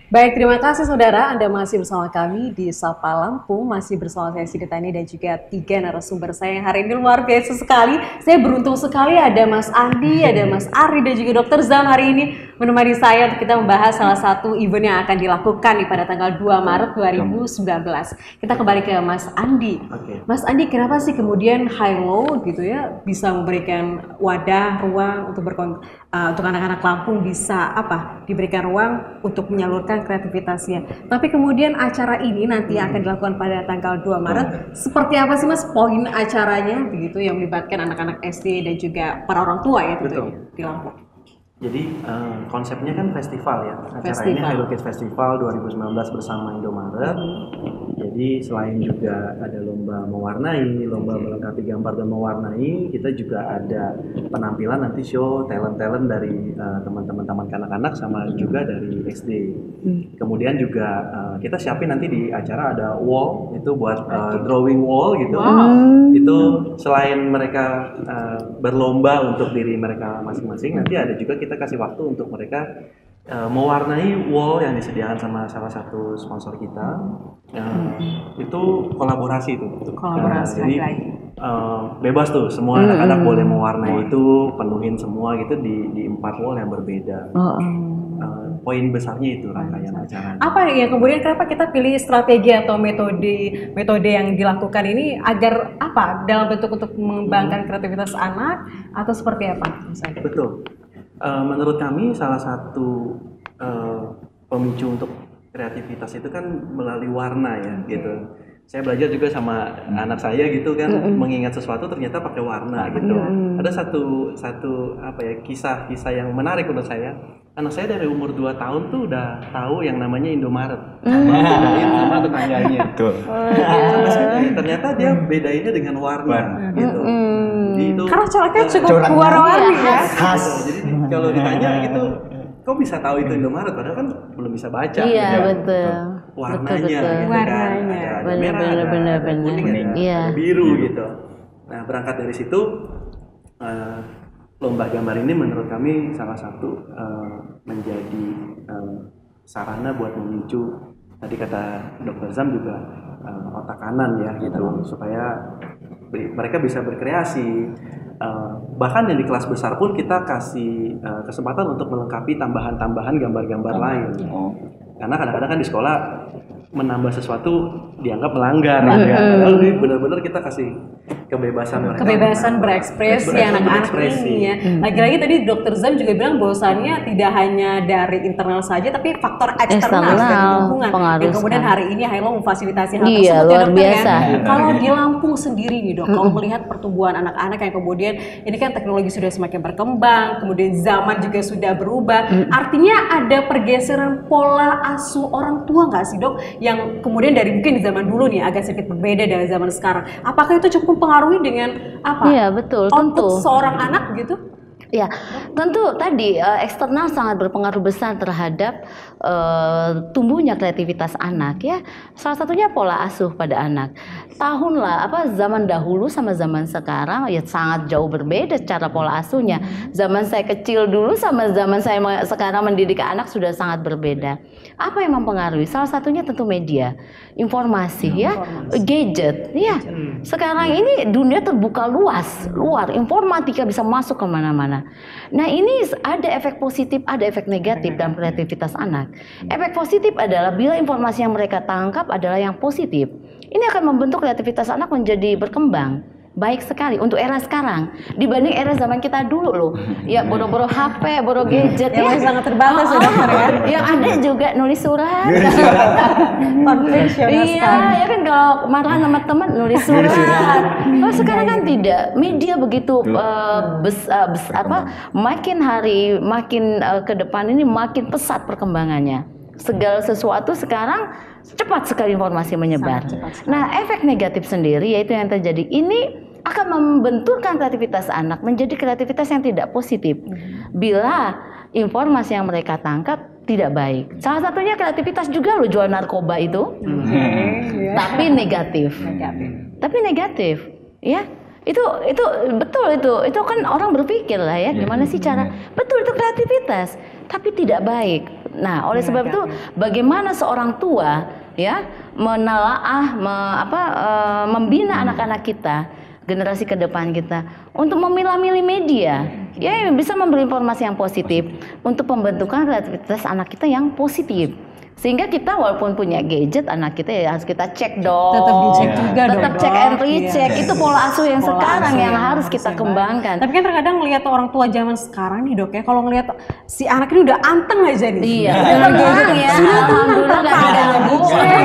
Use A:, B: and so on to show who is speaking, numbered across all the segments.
A: Baik, terima kasih saudara. Anda masih bersama kami di Sapa Lampung, masih bersama saya Siti Tani dan juga 3 narasumber saya yang hari ini luar biasa sekali. Saya beruntung sekali ada Mas Andi, ada Mas Ari dan juga Dr. Zam hari ini menemani saya untuk kita membahas salah satu event yang akan dilakukan pada tanggal 2 Maret 2019. Kita kembali ke Mas Andi. Mas Andi, kenapa sih kemudian Hilo gitu ya bisa memberikan wadah, ruang untuk untuk anak-anak Lampung bisa diberikan ruang untuk menyalurkan kreativitasnya. Tapi kemudian acara ini nanti akan dilakukan pada tanggal 2 Maret. Seperti apa sih Mas poin acaranya begitu yang melibatkan anak-anak SD dan juga para orang tua ya tentunya di Lampung.
B: Jadi konsepnya kan festival ya. Acara ini Hilo Kids Festival 2019 bersama Indomaret. Jadi selain juga ada lomba mewarnai, lomba melengkapi gambar dan mewarnai, kita juga ada penampilan nanti show talent-talent dari teman-teman taman kanak-kanak sama juga dari SD. Kemudian juga kita siapin nanti di acara ada wall, itu buat drawing wall gitu. Itu selain mereka berlomba untuk diri mereka masing-masing, nanti ada juga kita kasih waktu untuk mereka mewarnai wall yang disediakan sama salah satu sponsor kita. Itu kolaborasi itu. Jadi bebas tuh, semua anak-anak boleh mewarnai itu, penuhin semua gitu di 4 wall yang berbeda. Poin besarnya itu rangkaian acaranya.
A: Apa ya kemudian kenapa kita pilih strategi atau metode yang dilakukan ini agar dalam bentuk untuk mengembangkan kreativitas anak atau seperti apa misalnya?
B: Betul. Menurut kami salah satu pemicu untuk kreativitas itu kan melalui warna ya gitu. Saya belajar juga sama anak saya gitu kan, mengingat sesuatu ternyata pakai warna gitu. Ada satu kisah yang menarik menurut saya. Anak saya dari umur 2 tahun tuh udah tahu yang namanya Indomaret. Sama tetangganya. Ternyata dia bedainnya dengan warna gitu. Itu
A: karena coraknya cukup warna-warni ya.
B: Khas. Jadi kalau ditanya gitu, kok bisa tahu itu Indomaret padahal kan belum bisa baca.
C: Iya, betul.
B: Warnanya
C: betul.
B: gitu
A: warnanya.
B: kan. Ada merah, ada kuning, ada biru gitu. Nah, berangkat dari situ lomba gambar ini menurut kami salah satu menjadi sarana buat memicu tadi kata Dr. Zam juga otak kanan ya gitu supaya mereka bisa berkreasi. Bahkan yang di kelas besar pun kita kasih kesempatan untuk melengkapi tambahan-tambahan gambar-gambar lain. Karena kadang-kadang kan di sekolah menambah sesuatu dianggap melanggar ya. Padahal ini benar-benar kita kasih kebebasan
A: berekspresi anak-anak ini ya. Lagi-lagi tadi Dr. Zam juga bilang bahwasannya tidak hanya dari internal saja tapi faktor eksternal dari lingkungan. Dan kemudian hari ini Hilo memfasilitasi hal tersebut ya dokter
C: biasa.
A: Ya. Kalau di Lampung sendiri nih dok, kalau melihat pertumbuhan anak-anak yang kemudian ini kan teknologi sudah semakin berkembang, kemudian zaman juga sudah berubah. Artinya ada pergeseran pola asuh orang tua nggak sih dok? Yang kemudian dari mungkin di zaman dulu nih agak sedikit berbeda dari zaman sekarang. Apakah itu cukup mempengaruhi dengan
C: Iya betul, tentu.
A: Seorang anak gitu?
C: Ya, tentu tadi eksternal sangat berpengaruh besar terhadap tumbuhnya kreativitas anak ya. Salah satunya pola asuh pada anak. Zaman dahulu sama zaman sekarang ya sangat jauh berbeda cara pola asuhnya. Zaman saya kecil dulu sama zaman saya sekarang mendidik anak sudah sangat berbeda. Apa yang mempengaruhi? Salah satunya tentu media, informasi ya, gadget ya. Sekarang ini dunia terbuka luar, informatika bisa masuk kemana-mana. Nah ini ada efek positif, ada efek negatif dalam kreativitas anak. Efek positif adalah bila informasi yang mereka tangkap adalah yang positif, ini akan membentuk kreativitas anak menjadi berkembang. Baik sekali untuk era sekarang dibanding era zaman kita dulu loh. Ya boro-boro HP, boro gadget ya
A: sangat terbatas ya.
C: Yang ada juga nulis surat.
A: Konvensional sekali.
C: Iya, ya kan kalau marah sama teman nulis surat. Oh, sekarang kan tidak. Media begitu makin ke depan ini makin pesat perkembangannya. Segala sesuatu sekarang cepat sekali informasi menyebar. Nah, efek negatif sendiri yaitu yang terjadi ini akan membenturkan kreativitas anak menjadi kreativitas yang tidak positif bila informasi yang mereka tangkap tidak baik. Salah satunya kreativitas juga loh jual narkoba itu, tapi negatif. Tapi negatif, ya. Itu betul itu kan orang berpikir lah ya gimana sih cara betul itu kreativitas tapi tidak baik Nah, oleh sebab itu bagaimana seorang tua ya menelaah, membina anak-anak kita, generasi ke depan kita untuk memilah-milih media ya yang bisa memberi informasi yang positif untuk pembentukan kreativitas anak kita yang positif. Sehingga kita walaupun punya gadget, anak kita ya harus kita cek dong.
A: Tetap dicek juga dong.
C: Tetap cek and recheck. Itu pola asuh yang sekarang yang harus kita kembangkan.
A: Tapi kan terkadang ngelihat orang tua zaman sekarang nih Dok ya, kalau ngelihat si anak ini udah anteng aja nih.
C: Iya, dengan gadget ya. Alhamdulillah gak ada
A: dicek.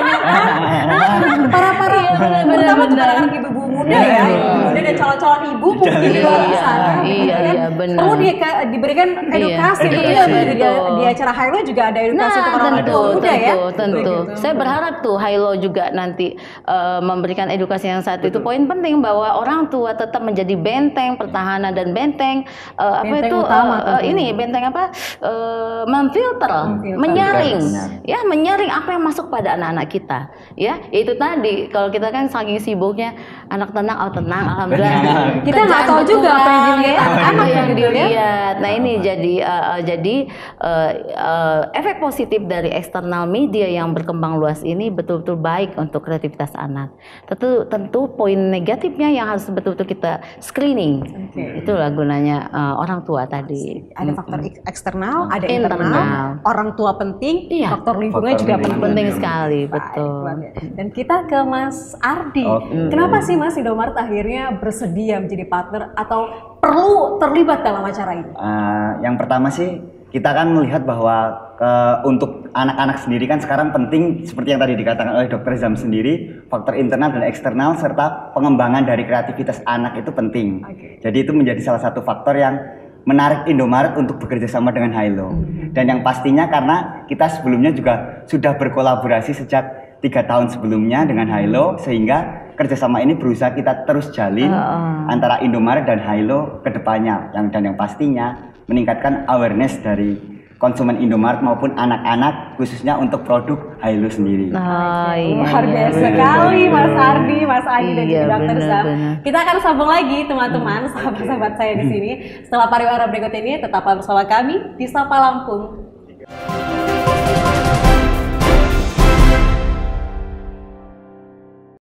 A: Para terutama kepada anak ibu-ibu muda ya, muda dan calon-calon ibu mungkin di luar sana.
C: Iya, benar.
A: Perlu diberikan edukasi. Di acara Hailo juga ada edukasi untuk orang tua muda ya.
C: Tentu. Saya berharap tuh Hailo juga nanti memberikan edukasi yang saat itu. Poin penting bahwa orang tua tetap menjadi benteng pertahanan dan benteng benteng memfilter, menyaring, ya menyaring apa yang masuk pada anak-anak kita. Ya, itu tadi kalau kita kan saking sibuknya anak tenang, alhamdulillah.
A: Kita nggak tahu juga apa yang dilihat anak yang dilihat.
C: Nah ini jadi efek positif dari eksternal media yang berkembang luas ini betul-betul baik untuk kreativitas anak. Tentu poin negatifnya yang harus betul-betul kita screening. Itulah gunanya orang tua tadi.
A: Ada faktor eksternal, ada internal. Orang tua penting, faktor lingkungan juga penting
C: sekali, betul.
A: Dan kita ke Mas Ardi. Kenapa sih Mas Indomaret akhirnya bersedia menjadi partner atau perlu terlibat dalam acara ini?
D: Yang pertama sih kita kan melihat bahwa untuk anak-anak sendiri kan sekarang penting seperti yang tadi dikatakan oleh Dr. Zam sendiri, faktor internal dan eksternal serta pengembangan dari kreativitas anak itu penting. Jadi itu menjadi salah satu faktor yang menarik Indomaret untuk bekerja sama dengan Hailo. Dan yang pastinya karena kita sebelumnya juga sudah berkolaborasi sejak 3 tahun sebelumnya dengan Hailo, sehingga kerjasama ini berusaha kita terus jalin antara Indomaret dan Hailo ke depannya, dan yang pastinya meningkatkan awareness dari konsumen Indomaret maupun anak-anak khususnya untuk produk Hailo sendiri.
A: Luar biasa sekali Mas Ardi, Mas Adi dan juga Dr. Zam. Kita akan sambung lagi teman-teman, sahabat-sahabat saya di sini. Setelah pariwara berikut ini tetaplah bersama kami di Sapa Lampung.